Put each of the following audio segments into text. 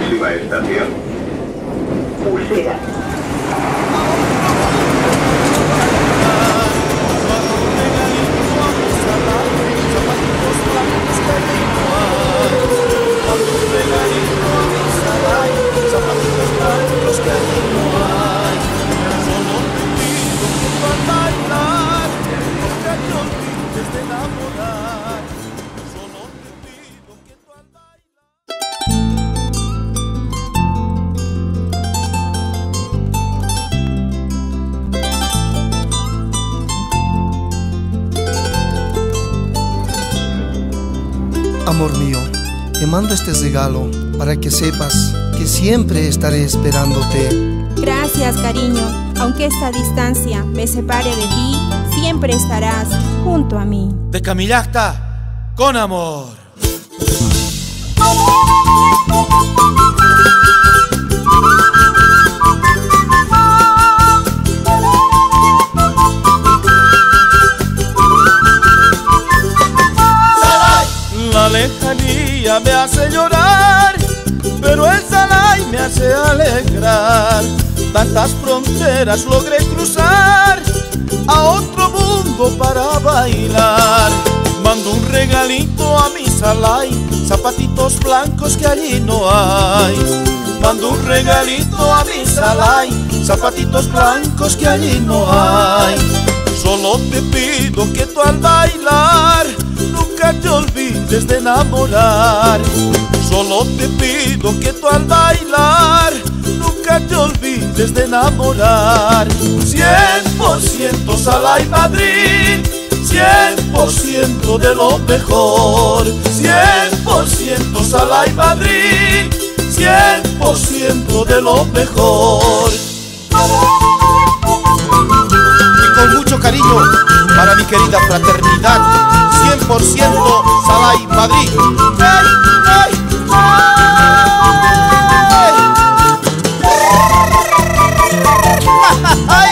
Próxima estación, Usera. Amor mío, te mando este regalo para que sepas que siempre estaré esperándote. Gracias, cariño. Aunque esta distancia me separe de ti, siempre estarás junto a mí. De Camillacta, con amor. La lejanía me hace llorar, pero el Salay me hace alegrar. Tantas fronteras logré cruzar, a otro mundo para bailar. Mando un regalito a mi Salay, zapatitos blancos que allí no hay. Mando un regalito a mi Salay, zapatitos blancos que allí no hay. Solo te pido que tú al bailar nunca te olvides de enamorar. Solo te pido que tú al bailar nunca te olvides de enamorar. 100% Salay Madrid, 100% de lo mejor. 100% Salay Madrid, 100% de lo mejor. Y con mucho cariño para mi querida fraternidad, 100% Salay Madrid. ¡Ay, ay, ay!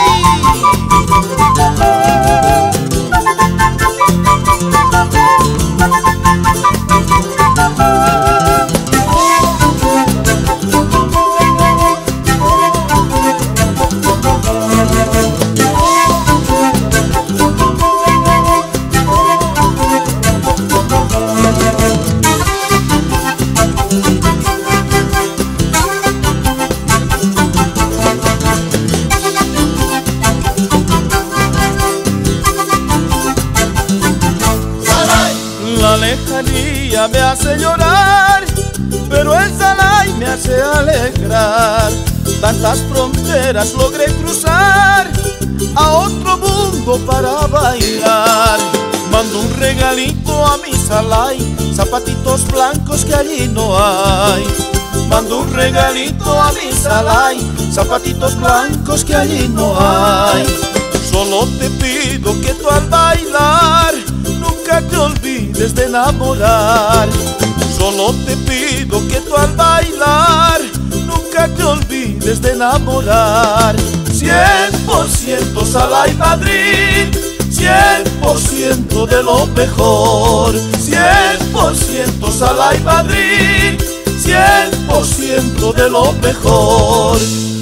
La lejanía me hace llorar, pero el Salay me hace alegrar. Tantas fronteras logré cruzar, a otro mundo para bailar. Mando un regalito a mi Salay, zapatitos blancos que allí no hay. Mando un regalito a mi Salay, zapatitos blancos que allí no hay. Solo te pido que tú al bailar nunca te olvides de enamorar. Solo te pido que tú al bailar nunca te olvides de enamorar. 100% Salay Madrid, 100% de lo mejor. 100% Salay Madrid, 100% de lo mejor.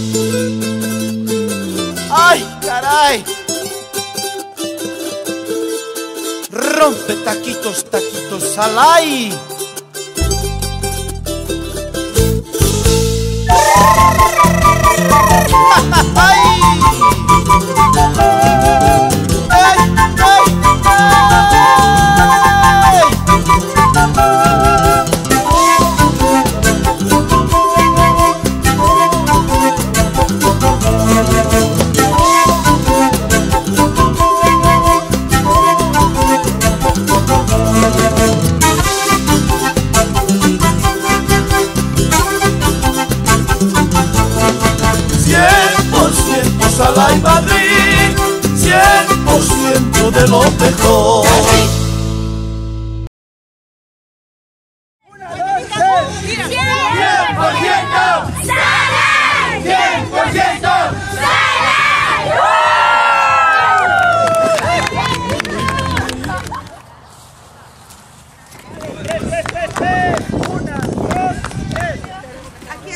¡Ay, caray! Rompe taquitos, taquitos, Salay. ¡Ay! Salay Madrid, 100% de lo mejor. Aquí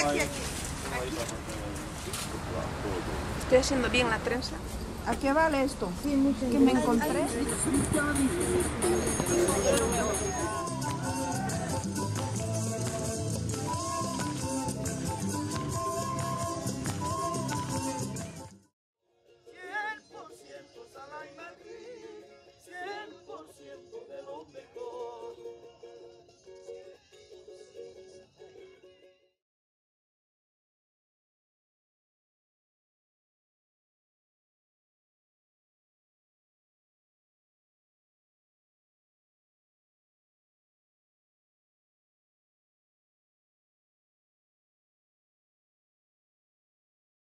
haciendo bien la trenza. ¿A qué vale esto? Que me encontré.